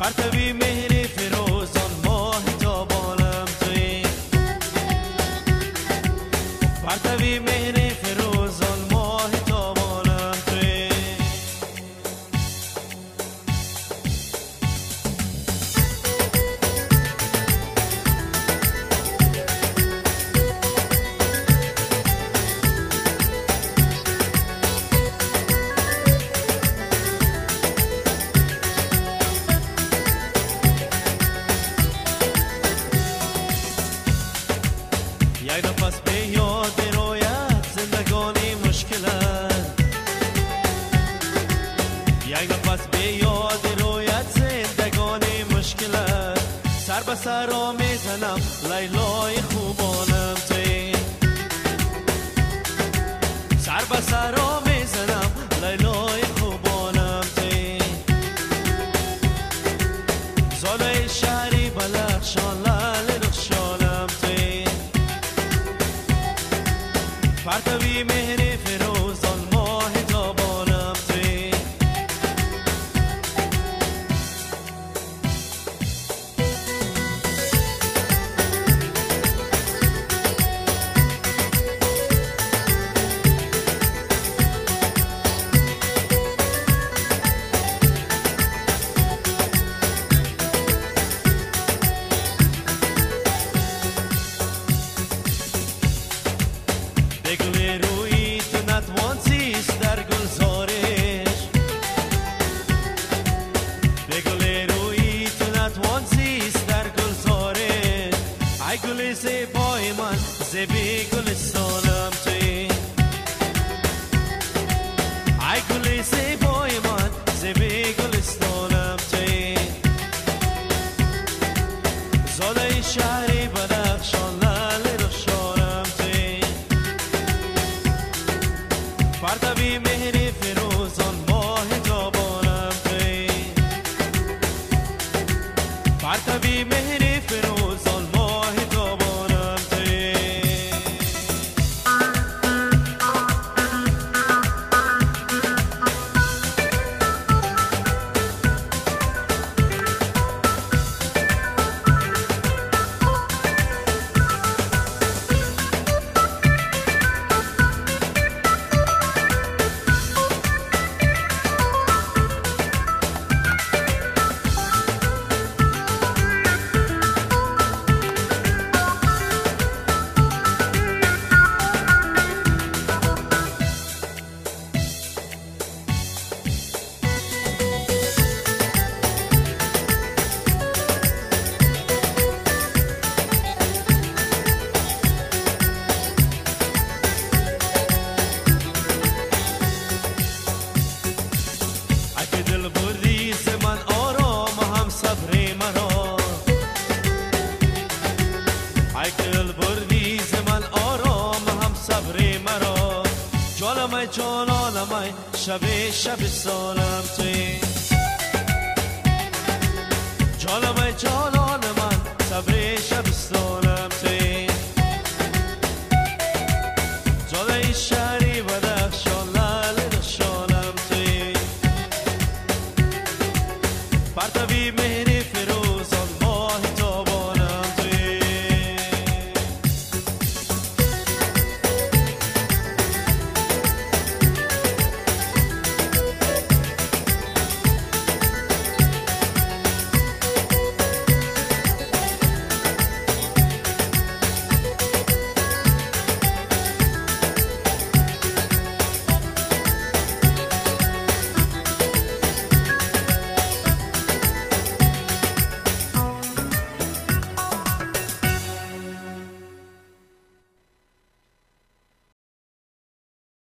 پرتوی مهر فروزان ماه تابانم توی، پرتوی مهر فروزان ماه تابانم توی. یک نفس به یاد رویت زندگانی مشکل است، یک نفس به یاد رویت زندگانی مشکل است. سر به سر را میزنم لیلای خوبانم توی، سر به سر را میزنم لیلای خوبانم توی. زادای شهری بدخشان لعل رخشانم توی، پرتوی مهر فروزان ماه تابانم توی. به گل روی تو نتوان زیست در گلزارش، به گل روی تو نتوان زیست در گلزارش. ای گل زیبای من زیبی گلستانم توی، ای گل زیبای من زیبی گلستانم توی. زادای شهری بدخشان لعل رخشانم توی، پرتوی مهر فروزان ماه تابانم توی، پرتوی مهر فروزان ماه تابانم توی. اگه دل بردی ز من آرام هم صبر مرا، اگه دل بردی ز من آرام هم صبر مرا. جانم ای جانانم ای شب شبستانم توی، جانم ای جانان من صبر شبستانم توی. زادای شهری بدخشان لعل رخشانم توی، پرتوی مهر